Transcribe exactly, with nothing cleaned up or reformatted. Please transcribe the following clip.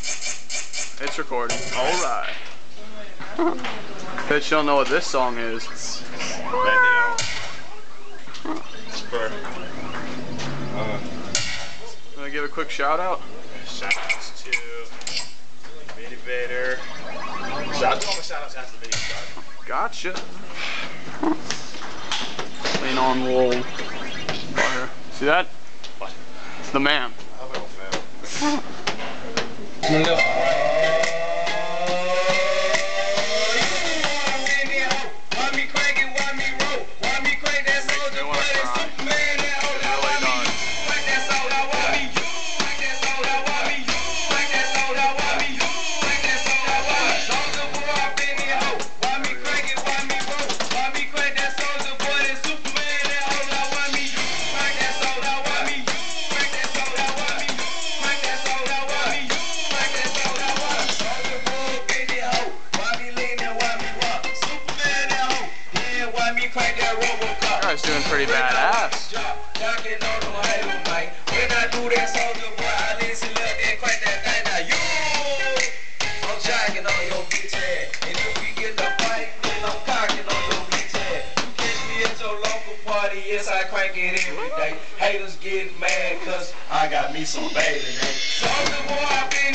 It's recording. Alright. Bet you don't know what this song is. For, uh, Gonna give a quick shout out? shout outs to Vinny Vader. Shout out to all the shout outs after the video started. Gotcha. Lean on roll. Fire. See that? What? It's the man. I hope I don't fail. You guys doing pretty badass. Yes, I crank it every day. Haters get mad cause I got me some baby. Soldier boy, I been